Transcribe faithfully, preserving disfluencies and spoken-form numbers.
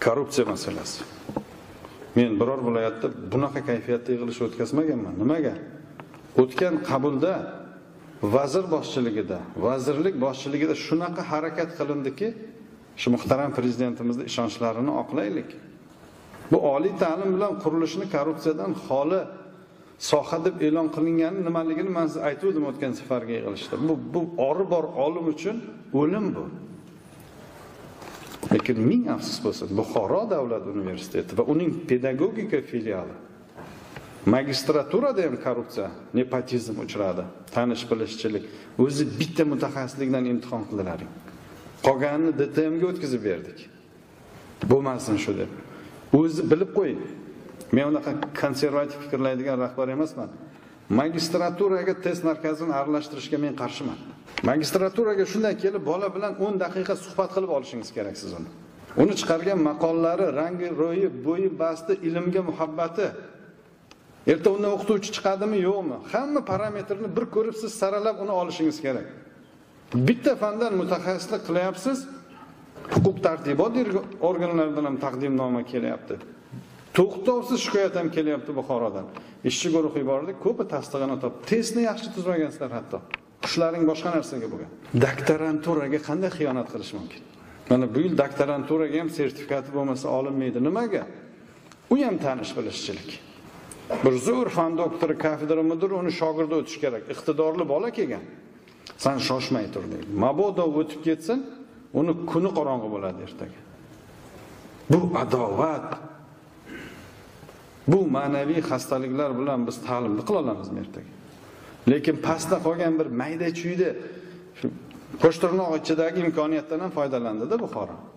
Korrupsiya masalasi. Men biror viloyatda bunaqa kayfiyatda yig'ilish o'tkazmaganman. Nimaga? O'tgan qabulda vazir boshchiligida, vazirlik boshchiligida shunaqa harakat qilindiki, shu muhtaram prezidentimizni ishonchlarini oqlaylik. Bu oliy ta'lim bilan qurilishni korrupsiyadan xoli soha deb e'lon qilingani nimaligini men sizga aytdim o'tgan safargi yig'ilishda. Bu bu ori bor olim uchun o'lim bu. Lekin ming afsus bo'lsin, Buxoro davlat universiteti va uning pedagogika filiali magistraturada ham korrupsiya, nepotizm uchradi, tanish bilishchilik. O'zi bitta mutaxassislikdan imtihon qildilaring. Qolganini D T M ga o'tkazib berdik. Bo'lmasin shu deb. O'zi bilib qo'ying. Men unaqa konservativ fikrlaydigan rahbar emasman. Magistraturaga test markazini aralashtirishga men qarshiman. Magistraturaga shunday kelib bola bilan o'n daqiqa suhbat qilib olishingiz kerak siz uni. Uni chiqargan maqollari, rangi, ro'yi, bo'yi, basti, ilmga muhabbati. Erta undan o'qituvchi chiqadimi, yo'qmi? Hamma parametrini bir ko'rib siz saralab uni olishingiz kerak. Bitta fandan mutaxassislik qilyapsiz, huquq tartibot organlaridan ham taqdimnoma kelyapti. To'xtovsiz shikoyat ham kelyapti Buxorodan. Ishchi guruh yubordik, ko'pi tasdig'ini topdi. Testni yaxshi tuzmagansizlar hatto. Qushlaring boshqa narsaga bo'lgan. Doktoranturaga qanday xiyonat qilish mumkin? Mana bu yil doktoranturaga ham sertifikati bo'lmasa olinmaydi. Nimaga? U ham tanish bilishchilik. Bir zo'r fan doktori, kafedra mudiri uni shogirdi o'tish kerak. Iqtidorli bola kelgan. Sen shoshmay tur deydi. Mabodo o'tib ketsin, uni kuni qorong'i bo'ladi ertaga. Bu adovat. Bu ma'naviy xastaliklar bilan biz ta'limni qila olamizmi ertaga? Lekin pastda qolgan bir mayda-chuyda qo'shtirnoq ichidagi imkoniyatdan ham foydalandi-da Buxoro.